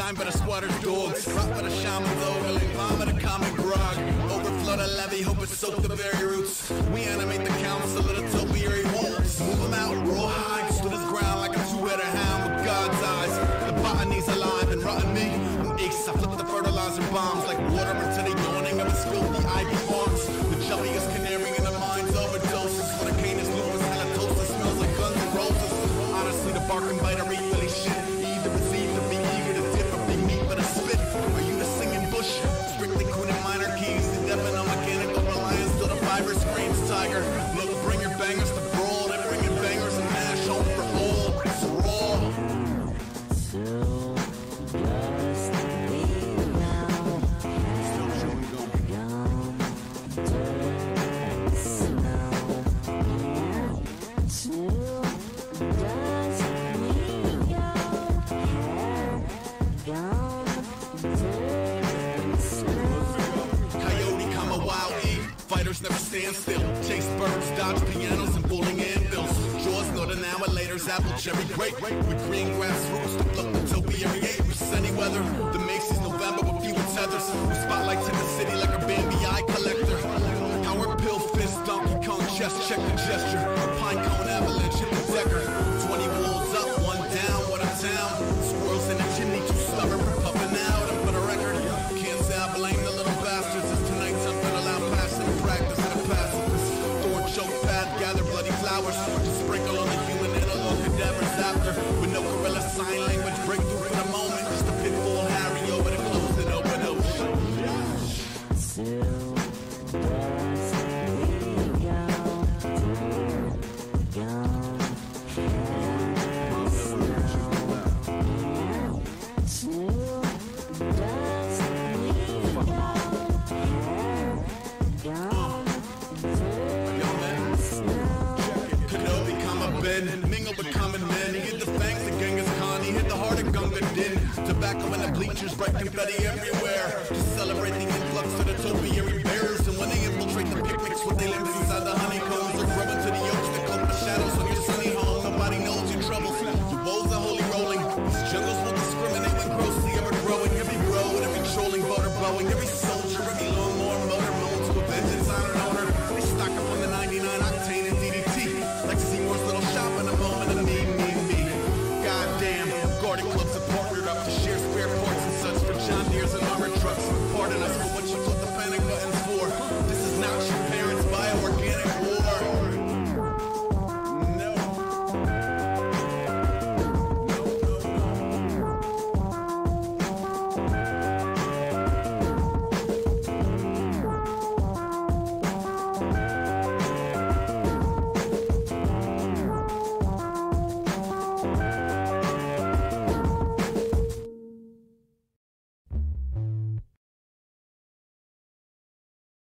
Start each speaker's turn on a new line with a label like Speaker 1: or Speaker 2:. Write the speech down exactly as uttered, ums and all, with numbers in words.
Speaker 1: Fine but a squatter's dogs. Rock but a shaman's overlay. Vomit a common grog. Overflow the levee, hope it soak the very roots. We animate the council of the topiary wolves. Move them out, raw high. Stood his ground like a two-headed hound with God's eyes. The botany's alive and rotten me. I'm Aesop, flip the fertilizer bombs like water into the yawning of his filthy ivy farms. The jelliest canary in the mind's overdoses. For the canis lupus halitosis smells like guns and roses. Honestly, the bark and bite are really shit. Either receive to be eager to dip or be meat but a spit. Are you the singing bush? Strictly crooning minor keys. The deafening on mechanical reliance till the virus screams tiger. Look, bring your bangers to brawl. They're bringing bangers and mash home for all. It's raw. Coyote, come a wild E. Fighters never stand still. Chase birds, dodge pianos, and bowling anvils. Jaws know the now and later's apple cherry grape. With green grass roots to pluck the topiary ape. Sunny weather, the Macy's November with fewer tethers. We spotlights in the city like a Bambi eye collector. Our pill fist, Donkey Kong chest, check the gesture. Pine cone avalanche, hit the decker. Twenty wolves up, one down, what a town. Squirrels in the chimney, too stubborn for puffing out. And for the record, can't say I blame the little bastards. It's tonight's I'm gonna allow passing practice of the pacifist. Thorn choke pad, gather bloody flowers. Just sprinkle on the human and along cadavers after. With no gorilla sign language, breakthrough for the moment. Just a pitfall, Harry over the closed and open ocean. Mingle with common men. He hit the fangs of Genghis Khan. He hit the heart of Gunga Din. Tobacco in the bleachers, bright confetti everywhere. To celebrate the influx of the topiary bears. And when they infiltrate the picnics with their limbs inside the honeycombs, they're grubbing to the oaks to coat the shadows on your sunny home. Nobody knows your troubles. Your woes are holy rolling. These jungles will discriminate when grossly ever growing. Every road, every trolling, butter blowing. Every soldier, every lawnmower, motor moans to a vengeance on an owner. They stock up on the ninety-nine octane and D D T. Like Seymour's little shop in a moment of me, me, me. Goddamn, guarding clubs are partnered up to share spare parts and such for John Deere's and armored trucks. Pardon us for what you took